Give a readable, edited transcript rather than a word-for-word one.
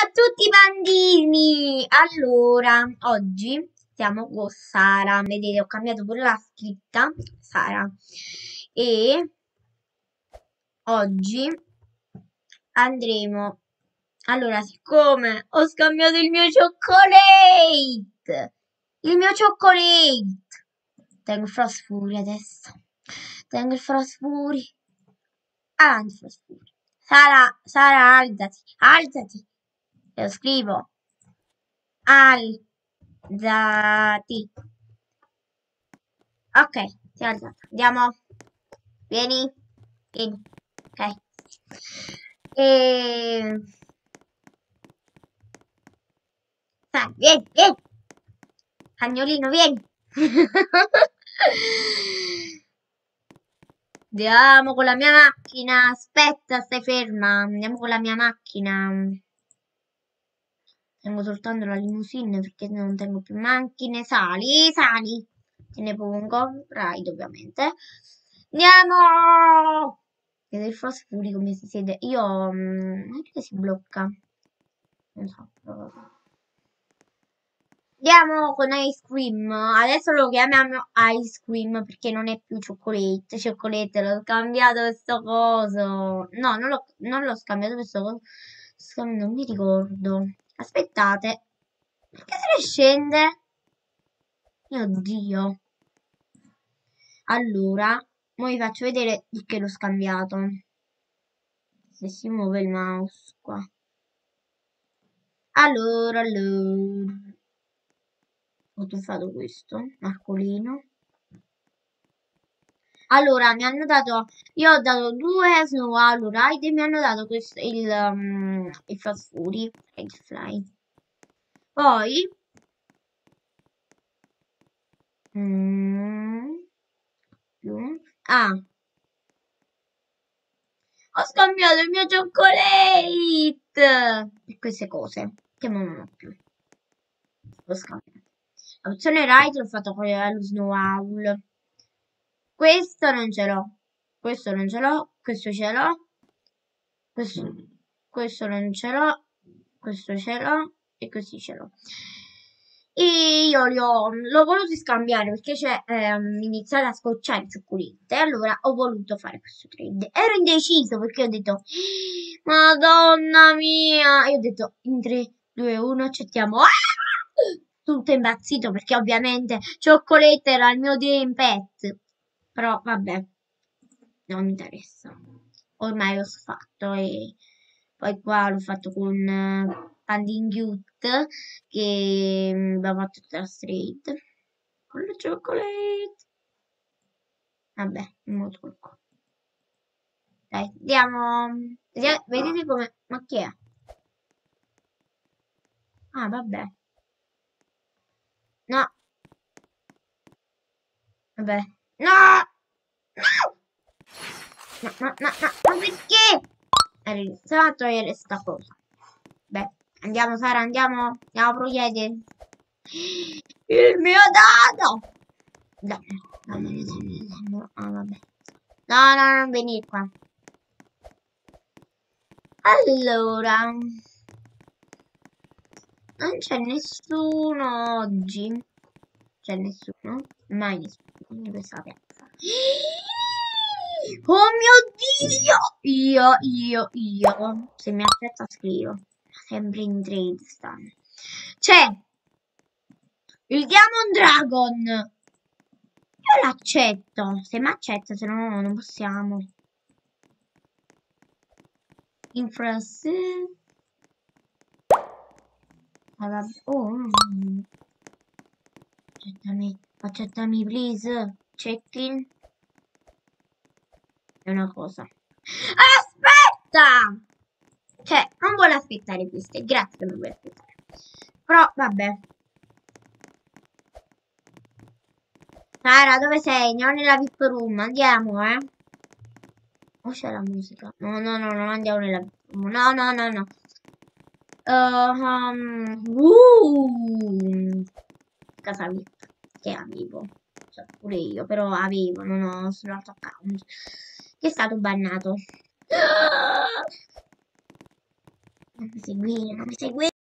a tutti bambini! Allora, oggi siamo con Sara. Vedete, ho cambiato pure la scritta. Sara. E oggi andremo. Allora, siccome ho scambiato il mio chocolate! Il mio chocolate! Tengo il Frost Fury adesso. Tengo il Frost Fury. Avanti, Frost Fury. Sara, alzati, alzati. Te lo scrivo. Alzati. Ok, si è alzata. Andiamo. Vieni. Vieni. Ok. E... vieni, vieni. Cagnolino, vieni. Andiamo con la mia macchina. Aspetta, stai ferma. Andiamo con la mia macchina. Tengo soltanto la limousine perché non tengo più macchine. Sali, sali. Te ne pongo. Ride, ovviamente. Andiamo! Vedo il Frost Fury come si siede. Io... non è che si blocca. Non so. Andiamo con Ice Cream. Adesso lo chiamiamo Ice Cream perché non è più Chocolate. Chocolate l'ho scambiato questo coso. No, non l'ho scambiato questo coso. Non mi ricordo. Aspettate. Perché se ne scende? Mio Dio. Allora, ora vi faccio vedere di che l'ho scambiato. Se si muove il mouse qua. Allora. Ho tuffato questo, Marcolino. Allora, mi hanno dato, io ho dato 2 Snow Halo Ride e mi hanno dato questo, il Fast Fury, Red Fly. Poi, ho scambiato il mio chocolate e queste cose che non ho più. L'ho scambiato. L'opzione Ride l'ho fatto con lo Snow Owl. Questo non ce l'ho. Questo non ce l'ho. Questo ce l'ho. Questo non ce l'ho. Questo ce l'ho. E così ce l'ho. E io l'ho voluto scambiare perché c'è iniziato a scocciare il cioccolate. Allora ho voluto fare questo trade. Ero indeciso perché ho detto Madonna mia. E ho detto in 3, 2, 1 accettiamo. Tutto impazzito perché ovviamente cioccolate era il mio dream pet. Però vabbè, non mi interessa. Ormai l'ho fatto e poi qua l'ho fatto con Pandin Cute che abbiamo fatto tutta la street. Con la chocolate. Vabbè, molto poco. Dai, andiamo. Vedete come... Ma chi è? Ah, vabbè. No. Vabbè. No! No! No, ma perché? Iniziamo a togliere sta cosa. Beh, andiamo Sara, andiamo a procedere. Il mio dado! No, no, vabbè. No, non venire qua. Allora, non c'è nessuno oggi. C'è nessuno? Mai nessuno in questa piazza. Oh mio Dio! Io. Se mi aspetta scrivo. Sempre in trade stanno. C'è il Diamond Dragon. Io l'accetto. Se mi accetta, se no non possiamo. Infras. Oh. Accettami, please. Check-in. È una cosa. Aspetta! Cioè, non vuole aspettare queste. Grazie che non vuole aspettare. Però, vabbè. Sara, dove sei? Andiamo nella VIP room. Andiamo, eh. Oh, c'è la musica. No, non andiamo nella VIP room. No. Casa VIP. Che avevo. Cioè, pure io, però avevo, non ho sull'altro account. Che è stato bannato. Non mi seguire, non mi seguire.